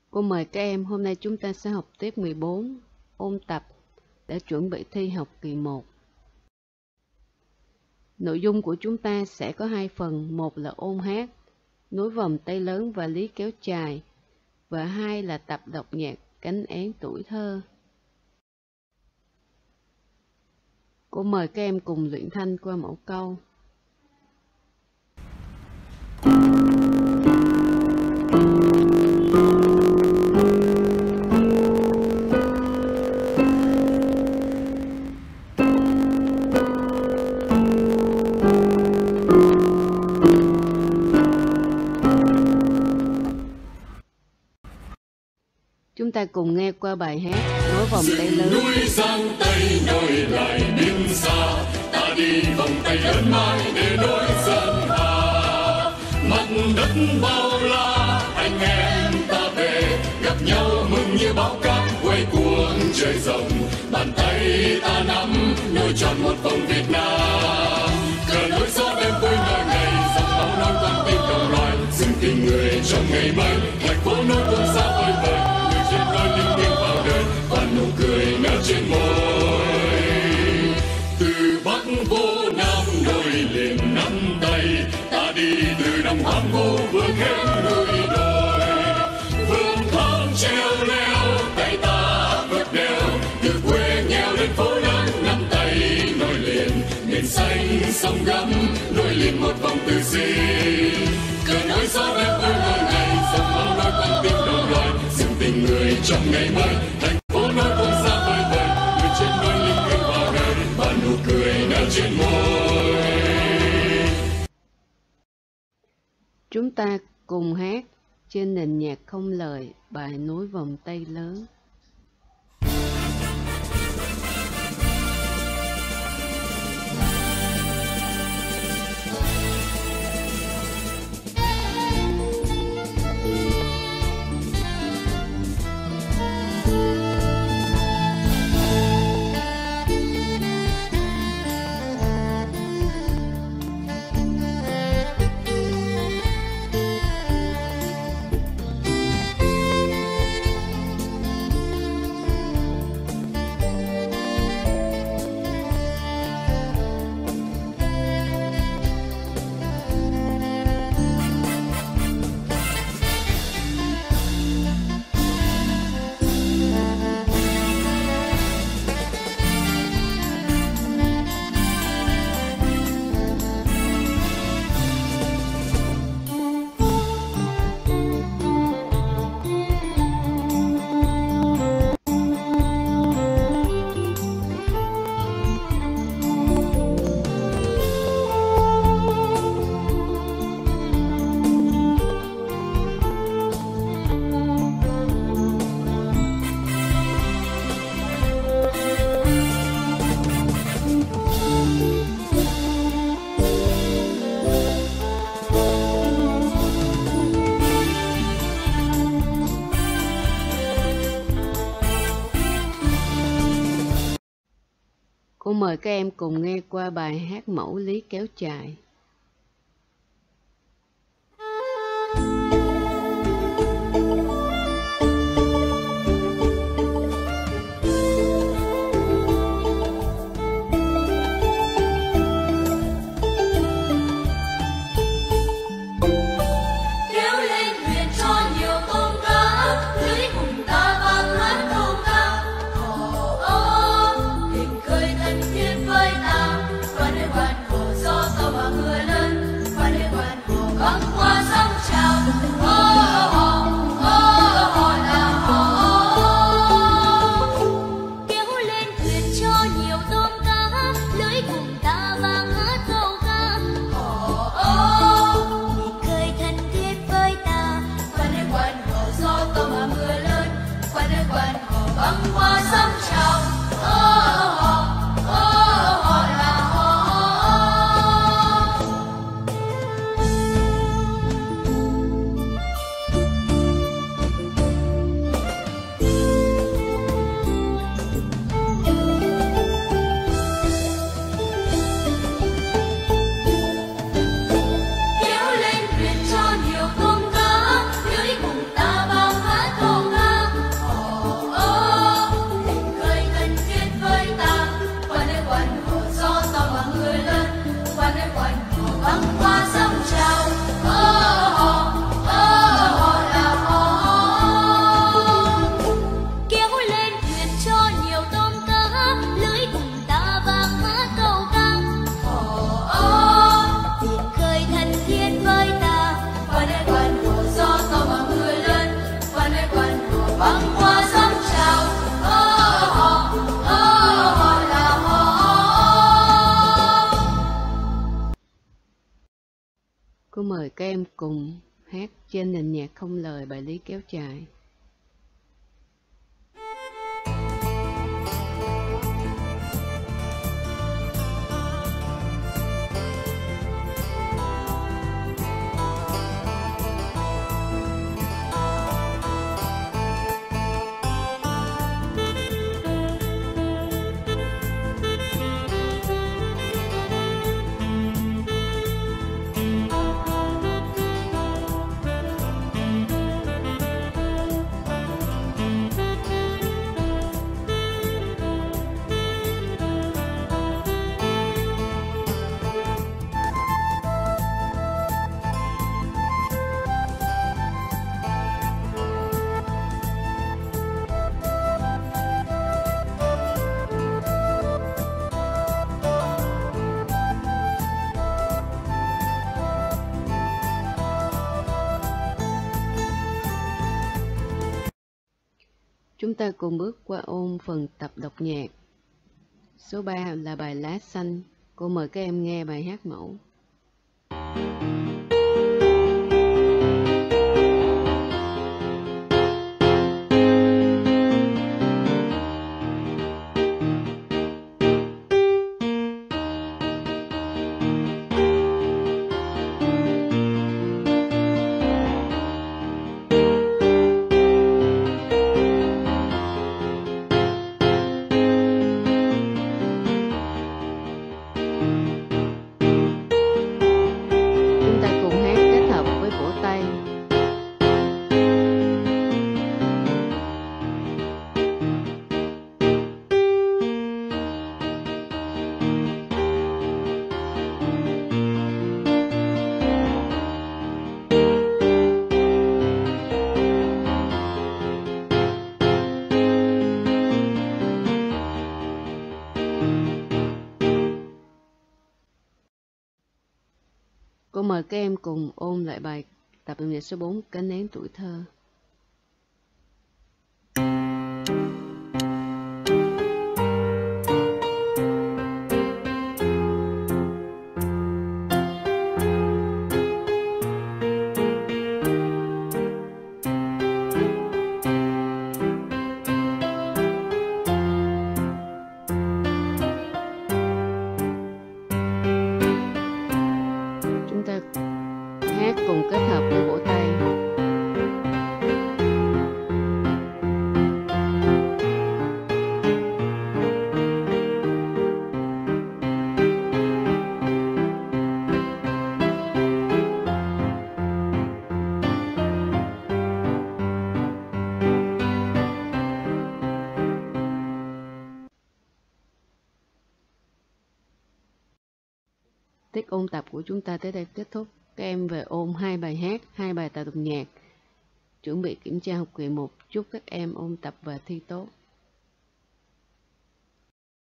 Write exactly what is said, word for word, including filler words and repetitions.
Cô mời các em, hôm nay chúng ta sẽ học tiết mười bốn, ôn tập để chuẩn bị thi học kỳ một. Nội dung của chúng ta sẽ có hai phần, một là ôn hát, Núi Vòng Tay Lớn và Lý Kéo Chài, và hai là tập đọc nhạc Cánh Én Tuổi Thơ. Cô mời các em cùng luyện thanh qua mẫu câu. Chúng ta cùng nghe qua bài hát Núi Vòng Tay Lớn. Núi giang tay nối lại biên xa, ta đi vòng tay lớn mãi để nối dân hà. Mặt đất bao la, anh em ta về gặp nhau mừng như bão cát quay cuồng trời rộng. Bàn tay ta nắm nối tròn một vòng Việt Nam. Cờ nối gió đêm vui ngời ngày, dòng máu nối con tim đồng loài. Dừng tình người trong ngày mai, thành phố nối cuốn xa vời vợi. Nụ cười nở trên môi, từ Bắc vô Nam nối liền nắm tay, ta đi từ đồng hoang vu vươn hết núi đồi, vươn thang treo leo tay ta vượt đèo, từ quê nghèo đến phố lớn nắm tay nối liền, miền xanh sông gấm nối liền một vòng từ di, cờ nối gió đẹp vui ngời ngày, dòng máu nối con tim đồng loài, dừng tình người trong ngày mới. Chúng ta cùng hát trên nền nhạc không lời bài Núi Vòng Tay Lớn. Cô mời các em cùng nghe qua bài hát mẫu Lý Kéo Chài. Hãy subscribe cho kênh Ghiền Mì Gõ để không bỏ lỡ những video hấp dẫn. mời các em cùng hát trên nền nhạc không lời bài Lý Kéo Chài. Chúng ta cùng bước qua ôn phần tập đọc nhạc. Số ba là bài Lá Xanh. Cô mời các em nghe bài hát mẫu. Cô mời các em cùng ôn lại bài tập đọc nhạc số bốn Cánh Én Tuổi Thơ. Hát cùng kết hợp với vỗ tay. Tiết ôn tập của chúng ta tới đây kết thúc. Các em về ôn hai bài hát, hai bài tập đọc nhạc. Chuẩn bị kiểm tra học kỳ một. Chúc các em ôn tập và thi tốt.